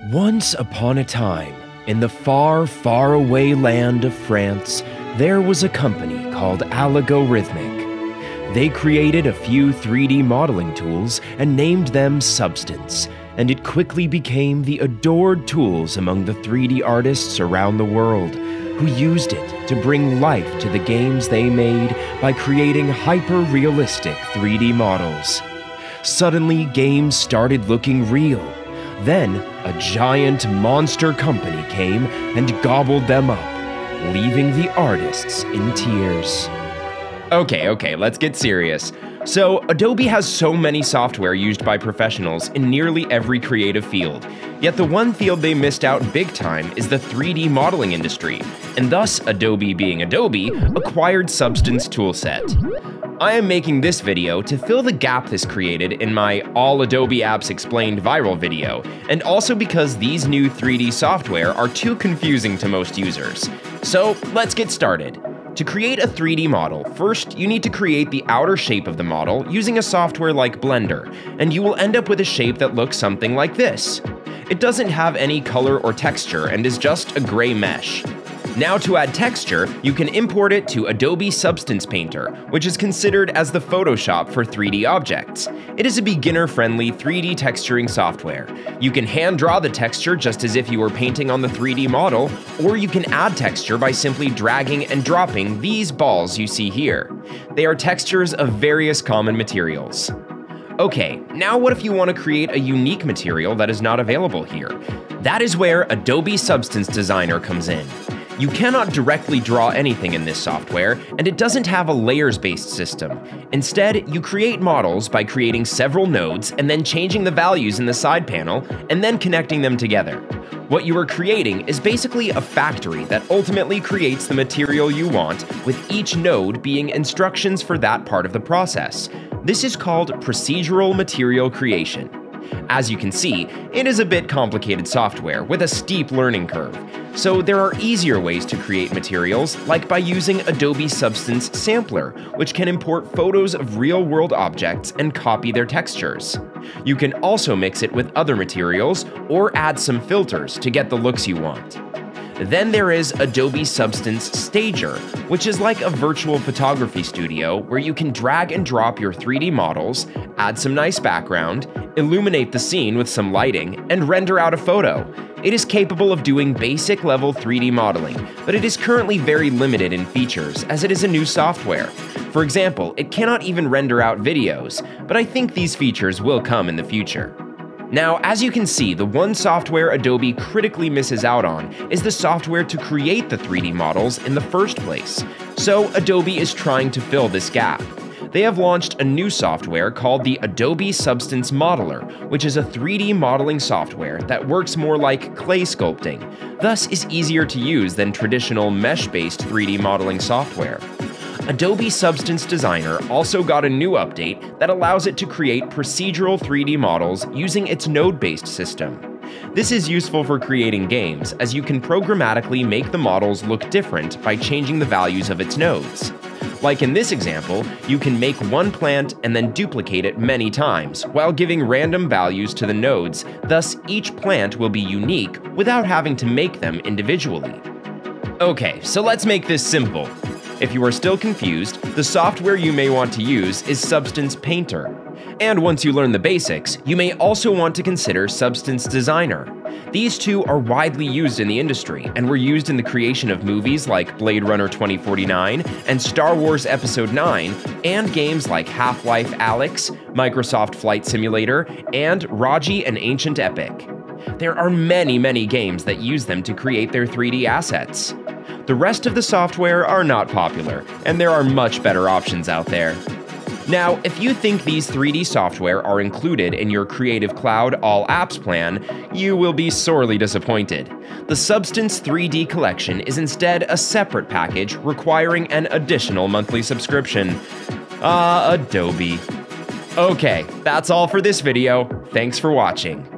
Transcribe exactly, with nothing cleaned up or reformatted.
Once upon a time, in the far, far away land of France, there was a company called Algorithmic. They created a few three D modeling tools and named them Substance, and it quickly became the adored tools among the three D artists around the world, who used it to bring life to the games they made by creating hyper-realistic three D models. Suddenly, games started looking real. Then, a giant monster company came and gobbled them up, leaving the artists in tears. Okay, okay, let's get serious. So, Adobe has so many software used by professionals in nearly every creative field. Yet the one field they missed out big time is the three D modeling industry, and thus Adobe, being Adobe, acquired Substance toolset. I am making this video to fill the gap this created in my All Adobe Apps Explained viral video, and also because these new three D software are too confusing to most users. So let's get started. To create a three D model, first you need to create the outer shape of the model using a software like Blender, and you will end up with a shape that looks something like this. It doesn't have any color or texture and is just a gray mesh. Now to add texture, you can import it to Adobe Substance Painter, which is considered as the Photoshop for three D objects. It is a beginner-friendly three D texturing software. You can hand draw the texture just as if you were painting on the three D model, or you can add texture by simply dragging and dropping these balls you see here. They are textures of various common materials. Okay, now what if you want to create a unique material that is not available here? That is where Adobe Substance Designer comes in. You cannot directly draw anything in this software, and it doesn't have a layers-based system. Instead, you create models by creating several nodes and then changing the values in the side panel and then connecting them together. What you are creating is basically a factory that ultimately creates the material you want, with each node being instructions for that part of the process. This is called procedural material creation. As you can see, it is a bit complicated software with a steep learning curve. So there are easier ways to create materials, like by using Adobe Substance Sampler, which can import photos of real-world objects and copy their textures. You can also mix it with other materials or add some filters to get the looks you want. Then there is Adobe Substance Stager, which is like a virtual photography studio where you can drag and drop your three D models, add some nice background, illuminate the scene with some lighting, and render out a photo. It is capable of doing basic level three D modeling, but it is currently very limited in features as it is a new software. For example, it cannot even render out videos, but I think these features will come in the future. Now, as you can see, the one software Adobe critically misses out on is the software to create the three D models in the first place. So Adobe is trying to fill this gap. They have launched a new software called the Adobe Substance Modeler, which is a three D modeling software that works more like clay sculpting, thus is easier to use than traditional mesh-based three D modeling software. Adobe Substance Designer also got a new update that allows it to create procedural three D models using its node-based system. This is useful for creating games, as you can programmatically make the models look different by changing the values of its nodes. Like in this example, you can make one plant and then duplicate it many times, while giving random values to the nodes, thus each plant will be unique without having to make them individually. Okay, so let's make this simple. If you are still confused, the software you may want to use is Substance Painter. And once you learn the basics, you may also want to consider Substance Designer. These two are widely used in the industry and were used in the creation of movies like Blade Runner twenty forty-nine and Star Wars Episode nine, and games like Half-Life Alyx, Microsoft Flight Simulator, and Raji: An Ancient Epic. There are many, many games that use them to create their three D assets. The rest of the software are not popular, and there are much better options out there. Now, if you think these three D software are included in your Creative Cloud All Apps plan, you will be sorely disappointed. The Substance three D Collection is instead a separate package requiring an additional monthly subscription. Ah, Adobe. Okay, that's all for this video. Thanks for watching.